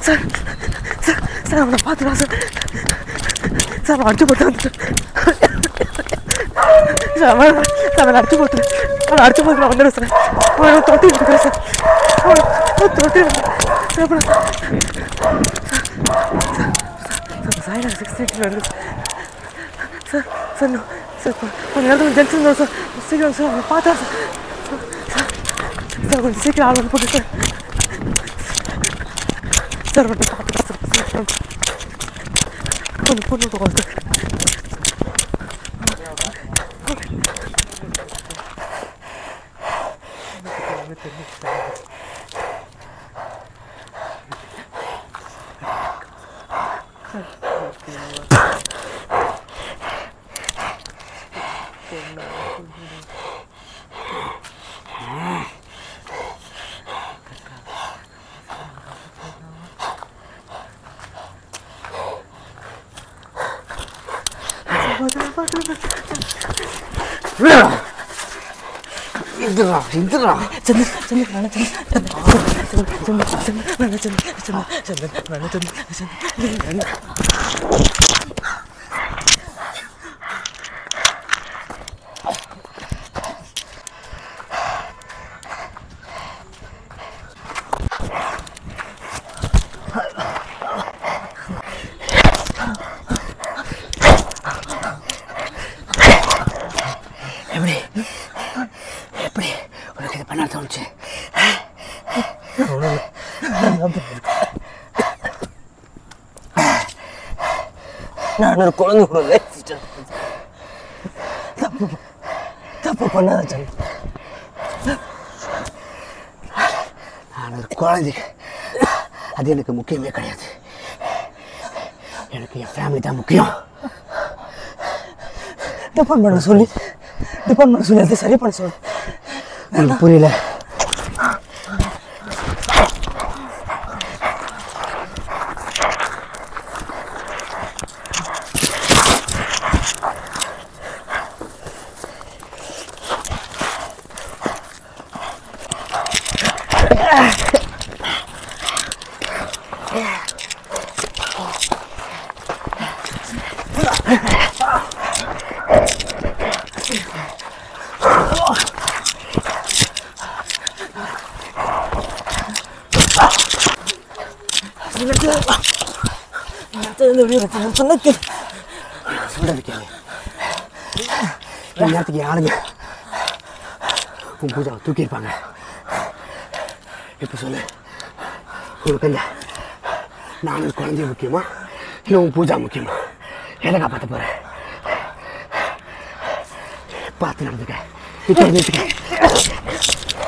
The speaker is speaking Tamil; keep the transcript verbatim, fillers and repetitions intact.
சார் சார் சார் அவனை பார்த்துக்கலாம் சார் சார் அவன் அடிச்சு போட்டு வந்துட்டு சார் அவன் சார் அவனை அடிச்சு போட்டு அவனை அடிச்சு போட்டு நான் வந்துடுறேன் சார் அவனை தொட்டி கொடுக்குறேன் சார் அவனை தொட்டி சார் அப்புறம் சார் சார் சிக்ஸ் எயிட்டில் வந்து சார் சார் சார் கொஞ்சம் நேரத்தில் ஜென்ஷன் தான் சார் சீக்கிரம் சார் அவனை பார்த்தா சார் சார் சார் கொஞ்சம் சீக்கிரம் ஆள் வந்து போட்டு சார் சார் அவனை பார்த்துக்கலாம் சார் சார் கொஞ்சம் பொண்ணு போகும் சார் இந்துரா இந்துரா சந்தன் சந்தன் நானே சந்தன் சந்தன் சந்தன் நானே சந்தன் சந்தன் சந்தன் நானே சந்தன் சந்தன் எப்படி எப்படி உனக்கு இது பண்ண தோணுச்சு நான் ஒரு குழந்தை கூட தப்பு தப்பு பண்ணாத சந்த் நான் ஒரு குழந்தை அது எனக்கு முக்கியமே கிடையாது எனக்கு என் ஃபேமிலி தான் முக்கியம் டிபெண்ட் பண்ண சொல்லி டிபெண்ட் பண்ண சொல்லி அதை சரி பண்ண சொல்லு எனக்கு புரியல நேரத்துக்கு ஆளுங்க உன் பூஜாவை தூக்கியிருப்பாங்க இப்போ சொல்லு உனக்கு இந்த நானும் குழந்தைய முக்கியமா இல்லை உன் பூஜா முக்கியமா எதை காப்பாற்ற போகிறேன் பார்த்து நடந்துக்க இப்போ